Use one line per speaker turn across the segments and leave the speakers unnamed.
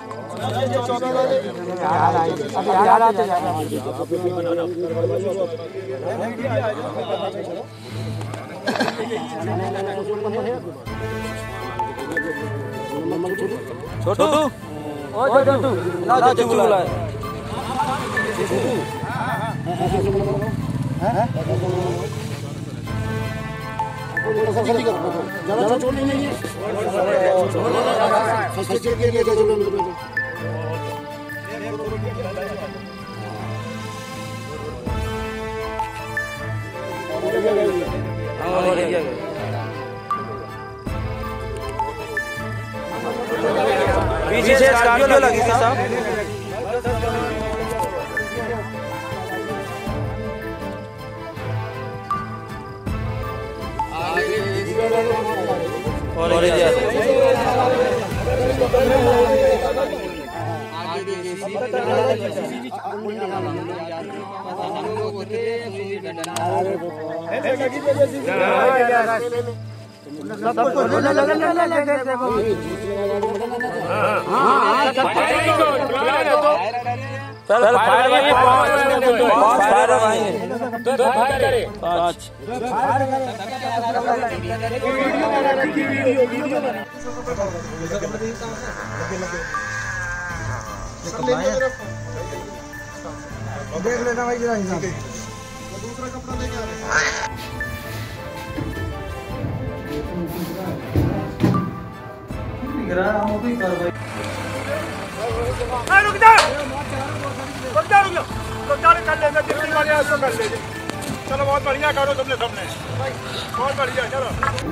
छोटू ओ छोटू ना छोटू बुलाए
ज़्यादा छोड़ नहीं है
पीछे स्कॉर्पियो लगी थी साहब। और
देख लेना भाई जरा हिसाब। दूसरा कपड़ा लेके आ रहे
चलो बहुत बढ़िया करो तुमने सबने बहुत बढ़िया चलो।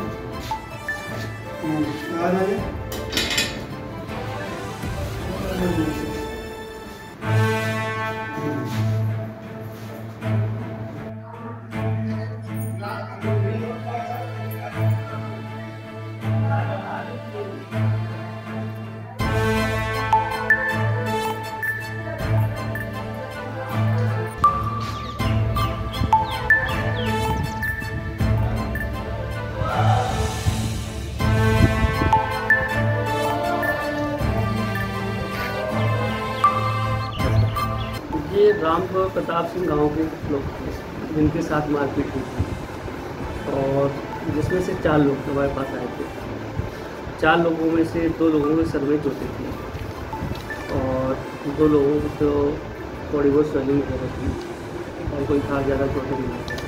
ये राम प्रताप सिंह गांव के लोग थे जिनके साथ मारपीट हुई थी और जिसमें से 4 लोग हमारे पास आए थे। 4 लोगों में से 2 लोगों में सर में चोटें थी और 2 लोगों को थोड़ी बहुत स्वेलिंग हो रही थी और कोई खास ज़्यादा चोटें नहीं थी।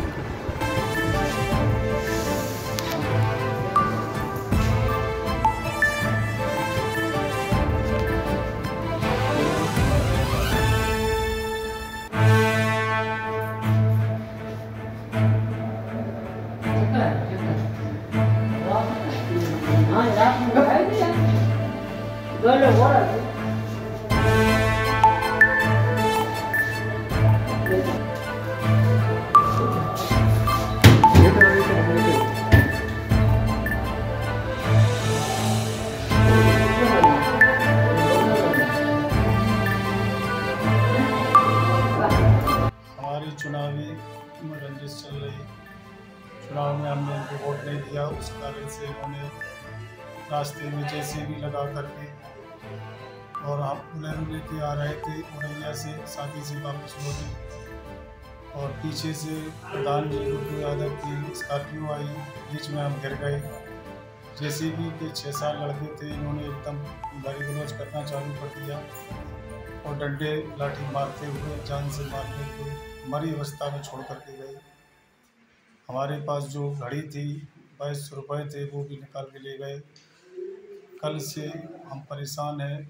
चुनावी रंजिश चल रही, चुनाव में हमने उनको वोट नहीं दिया, उस कारण से उन्होंने रास्ते में जेसीबी लगा करके और हम उन्हें लेके आ रहे थे उड़ैया से शादी से वापस लौटे और पीछे से प्रधान जी गुड्डू यादव की स्कॉर्पियो आई, बीच में हम गिर गए। जेसीबी के 6-7 लड़के थे, इन्होंने एकदम गाली गलौज करना चालू कर दिया और डंडे लाठी मारते हुए जान से मारने को मरी अवस्था में छोड़ करके गए। हमारे पास जो घड़ी थी 2200 रुपये थे, वो भी निकाल के ले गए। कल से हम परेशान हैं।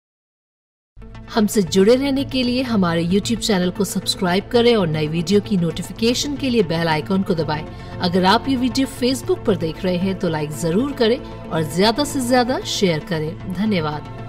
हमसे जुड़े रहने के लिए हमारे YouTube चैनल को सब्सक्राइब करें और नई वीडियो की नोटिफिकेशन के लिए बेल आइकॉन को दबाएं। अगर आप ये वीडियो Facebook पर देख रहे हैं तो लाइक जरूर करें और ज्यादा से ज्यादा शेयर करें। धन्यवाद।